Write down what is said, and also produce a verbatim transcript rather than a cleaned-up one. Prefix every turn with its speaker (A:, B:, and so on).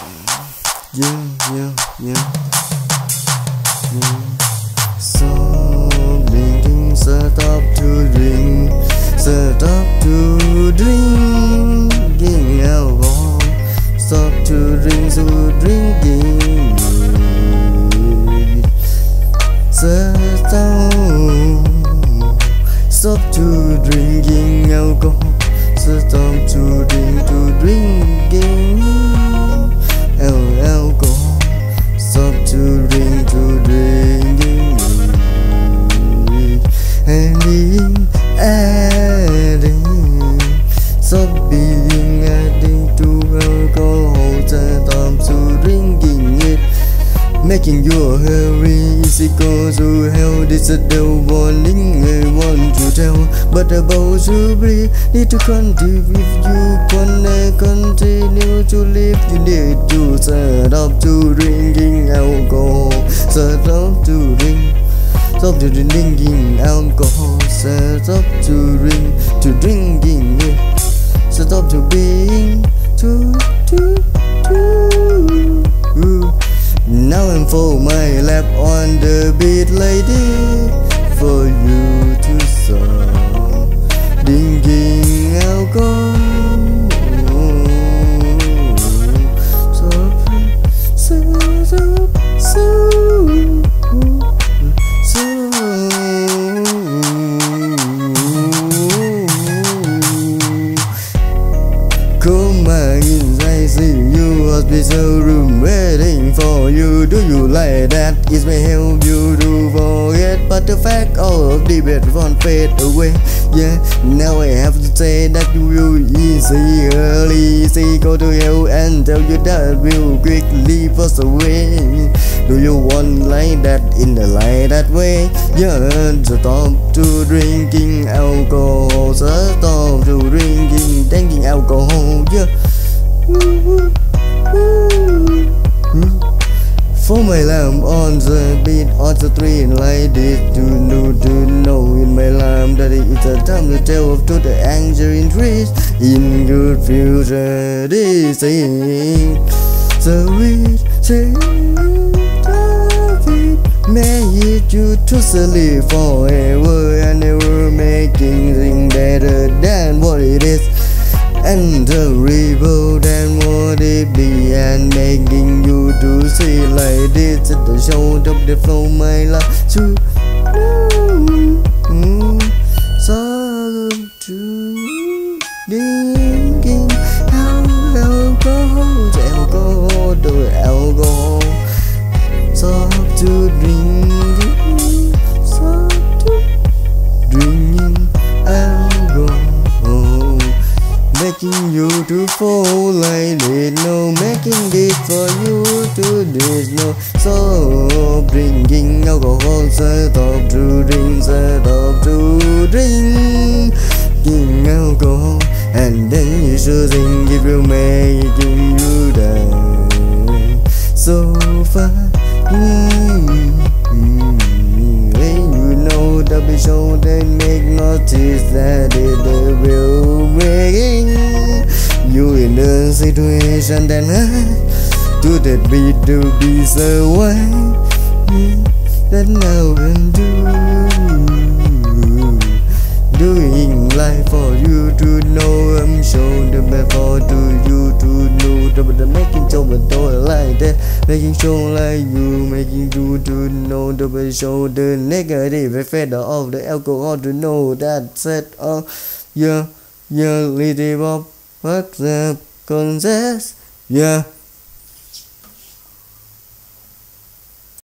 A: Yeah, yeah, yeah. Yeah. So drinking, stop to drink, stop to drinking alcohol, stop to drink, so drinking. Stop, stop to drinking alcohol, stop to drink, to drinking alcohol, stop to drink, to drinking, adding, adding, stop being adding to alcohol, stop to drinking it, making you hurry. Easy go to hell, this is the warning I want to tell. But about to breathe, need to continue. If you wanna continue to live, you need to stop to drinking alcohol, stop to drink, stop to drinking alcohol, stop to drink, to drinking it, stop to being, to, to, to. Now I'm for my lap on the beat, lady, for you to stop drinking alcohol. Stop, stop, stop, stop. Come back inside, see you hospital room waiting for you. Do you like that? It may help you to forget, but the fact of debate won't fade away. Yeah, now I have to say that you will easy, early, easy go to hell and tell you that will quickly pass away. Do you want like that in the light that way? Yeah, stop to drinking alcohol, stop to drinking, drinking alcohol. Yeah. For my lamp on the beat on the street like this, to know, to know in my lamp that it's a time to tell of to the anger in trees. In good future, this thing, so we say, may it you to sleep forever and ever, making things better than what it is, and terrible than what it be, and making you to see like this at the show of the flow my life to so to drinking alcohol, alcohol, the alcohol, stop to drinking, stop to drinking alcohol, making you to fall like this, no, making this for you to this, no, so drinking alcohol, stop to drink, stop to drink, drinking alcohol, and then you should think if you're making you die so far. Mm-hmm. When you know the big show, they make notice that it will making you in the situation that I to that beat to be so wide that now can do doing life for you to know. I'm showing the best for to you to know the but making show but don't like that, making show like you, making you to know the best show the negative effect of the alcohol to know that set of your your little of what's the concept. Yeah.